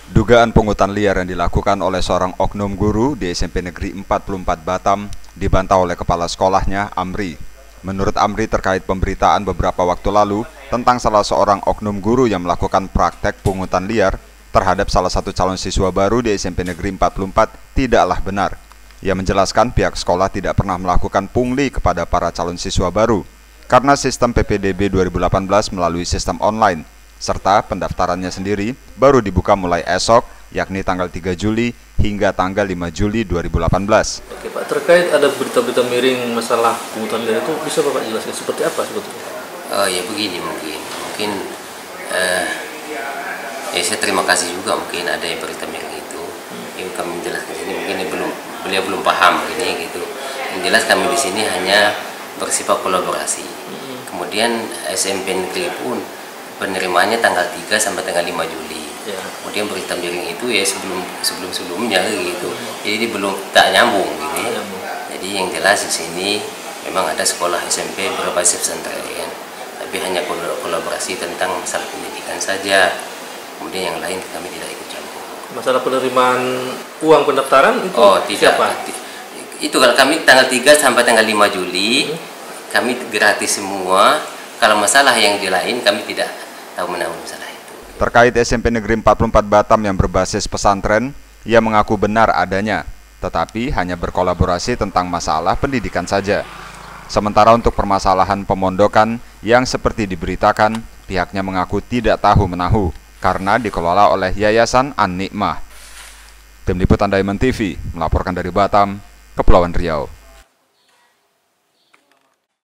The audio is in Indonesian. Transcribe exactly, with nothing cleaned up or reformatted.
Dugaan pungutan liar yang dilakukan oleh seorang oknum guru di S M P Negeri empat puluh empat Batam dibantah oleh kepala sekolahnya, Amri. Menurut Amri, terkait pemberitaan beberapa waktu lalu tentang salah seorang oknum guru yang melakukan praktek pungutan liar terhadap salah satu calon siswa baru di S M P Negeri empat puluh empat tidaklah benar. Ia menjelaskan pihak sekolah tidak pernah melakukan pungli kepada para calon siswa baru karena sistem P P D B dua ribu delapan belas melalui sistem online, serta pendaftarannya sendiri baru dibuka mulai esok, yakni tanggal tiga Juli hingga tanggal lima Juli dua ribu delapan belas. Oke Pak, terkait ada berita-berita miring masalah pungutan liar itu, bisa Bapak jelaskan seperti apa sebetulnya? Oh ya begini mungkin, mungkin eh, ya saya terima kasih juga mungkin ada yang berita miring itu. Yang kami menjelaskan ini mungkin belum beliau belum paham ini gitu. Yang jelas kami di sini hanya bersifat kolaborasi. Kemudian S M P Negeri pun penerimaannya tanggal tiga sampai tanggal lima Juli. Ya. Kemudian berita miring itu ya sebelum sebelum sebelumnya gitu. Jadi belum tak nyambung gini. Nyambung. Jadi yang jelas di sini memang ada sekolah S M P berbasis pesantren, tapi hanya kolaborasi tentang masalah pendidikan saja. Kemudian yang lain kami tidak ikut campur. Masalah penerimaan uang pendaftaran itu oh, tidak. siapa? Itu kalau kami tanggal tiga sampai tanggal lima Juli hmm. kami gratis semua. Kalau masalah yang di lain kami tidak tahu menanggung masalah itu. Terkait S M P Negeri empat puluh empat Batam yang berbasis pesantren, ia mengaku benar adanya, tetapi hanya berkolaborasi tentang masalah pendidikan saja. Sementara untuk permasalahan pemondokan yang seperti diberitakan, pihaknya mengaku tidak tahu menahu karena dikelola oleh Yayasan An-Nikmah. Tim Liputan Diamond T V melaporkan dari Batam, Kepulauan Riau.